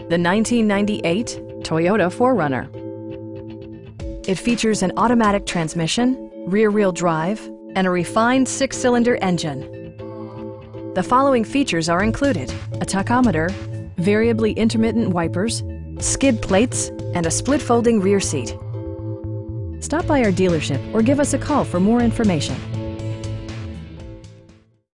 the 1998 Toyota 4Runner. It features an automatic transmission, rear-wheel drive, and a refined 6-cylinder engine. The following features are included: a tachometer, variably intermittent wipers, skid plates, and a split-folding rear seat. Stop by our dealership or give us a call for more information.